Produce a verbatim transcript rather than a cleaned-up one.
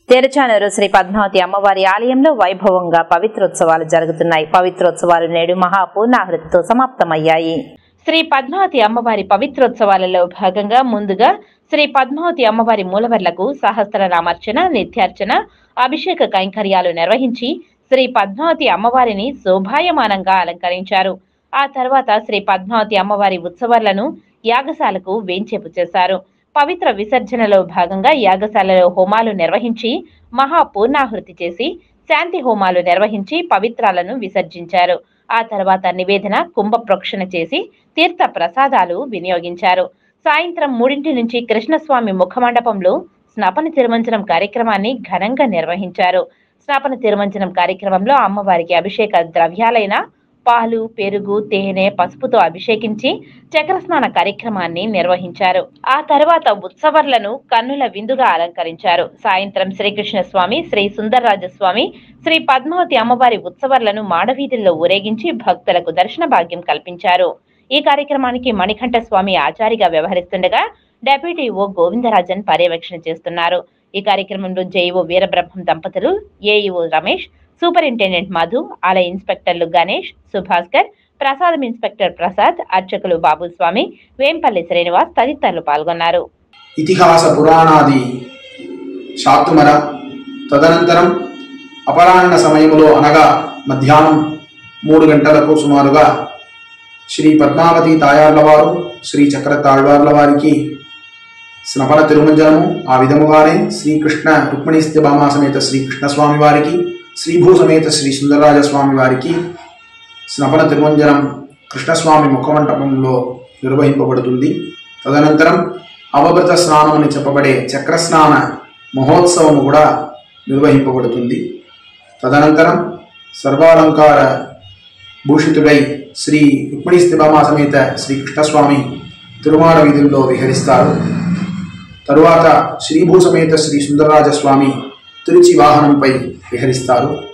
తెరచానూరు శ్రీ పద్మావతి అమ్మవారి ఆలయంలో వైభవంగా పవిత్రోత్సవాలు జరుగుతున్నాయి. పవిత్రోత్సవాలు నేడు మహాపూర్ణాహుతితో సమాప్తమయ్యాయి. శ్రీ పద్మావతి అమ్మవారి పవిత్రోత్సవాలలో భాగంగా ముందుగా శ్రీ పద్మావతి అమ్మవారి మూలవర్లకు సహస్రనామార్చన, నిత్యార్చన, అభిషేక కైంకర్యాలు నిర్వహించి శ్రీ పద్మావతి అమ్మవారిని శోభాయమానంగా అలంకరించారు. ఆ తర్వాత శ్రీ పద్మావతి అమ్మవారి ఉత్సవాలను యాగశాలకు వేంచేపు చేశారు. పవిత్ర విసర్జనలో భాగంగా యాగశాలలో హోమాలు నిర్వహించి మహాపూర్ణాహుతి చేసి శాంతి హోమాలు నిర్వహించి పవిత్రాలను విసర్జించారు. ఆ తర్వాత నివేదన, కుంభ ప్రోక్షణ చేసి తీర్థ ప్రసాదాలు వినియోగించారు. సాయంత్రం మూడింటి నుంచి కృష్ణస్వామి ముఖమండపంలో స్నాపన తిరుమంజనం కార్యక్రమాన్ని ఘనంగా నిర్వహించారు. స్నాపన తిరుమంజనం కార్యక్రమంలో అమ్మవారికి అభిషేక ద్రవ్యాలైన పాలు, పెరుగు, తేనె, పసుపుతో అభిషేకించి చక్రస్నాన కార్యక్రమాన్ని నిర్వహించారు. ఆ తర్వాత ఉత్సవర్లను కన్నుల విందుగా అలంకరించారు. సాయంత్రం శ్రీకృష్ణ స్వామి, శ్రీ సుందరరాజస్వామి, శ్రీ పద్మావతి అమ్మవారి ఉత్సవర్లను మాడవీధుల్లో ఊరేగించి భక్తులకు దర్శన భాగ్యం కల్పించారు. ఈ కార్యక్రమానికి మణికంఠ స్వామి ఆచారిగా వ్యవహరిస్తుండగా డెప్యూటీ ఓ గోవిందరాజన్ పర్యవేక్షణ చేస్తున్నారు. ఈ కార్యక్రమంలో జేఈఓ వీరబ్రహ్మం దంపతులు, ఏఈఓ రమేష్, సూపరింటెండెంట్ మధు, ఆలయ ఇన్స్పెక్టర్లు గణేష్, సుభాస్కర్, ప్రసాదం ఇన్స్పెక్టర్ ప్రసాద్, అర్చకులు బాబుస్వామి, వేంపల్లి శ్రీనివాస్ తదితరులు పాల్గొన్నారు. ఇతిహాస పురాణాది శాతుమర తదనంతరం అపరాహ్న సమయంలో అనగా మధ్యాహ్నం మూడు గంటలకు సుమారుగా శ్రీ పద్మావతి తాయార్ల వారు, శ్రీ చక్ర తాళ్వార్ల వారికి స్నపన తిరుమంజనము, ఆ విధముగానే శ్రీకృష్ణ రుక్మిణీ సత్యభామ సమేత శ్రీకృష్ణస్వామి వారికి, శ్రీభూ సమేత శ్రీ సుందరరాజస్వామి వారికి స్నపన తిరుమంజనం కృష్ణస్వామి ముఖమంటపంలో నిర్వహింపబడుతుంది. తదనంతరం అవభృత స్నానం అని చెప్పబడే చక్రస్నాన మహోత్సవం కూడా నిర్వహింపబడుతుంది. తదనంతరం సర్వాలంకార భూషితుడై శ్రీ రుక్మిణీ సత్యభామ సమేత శ్రీ కృష్ణస్వామి తిరుమాడ వీధుల్లో విహరిస్తారు. తరువాత శ్రీభూ సమేత శ్రీ సుందరరాజస్వామి తిరుచి వాహనంపై విహరిస్తారు.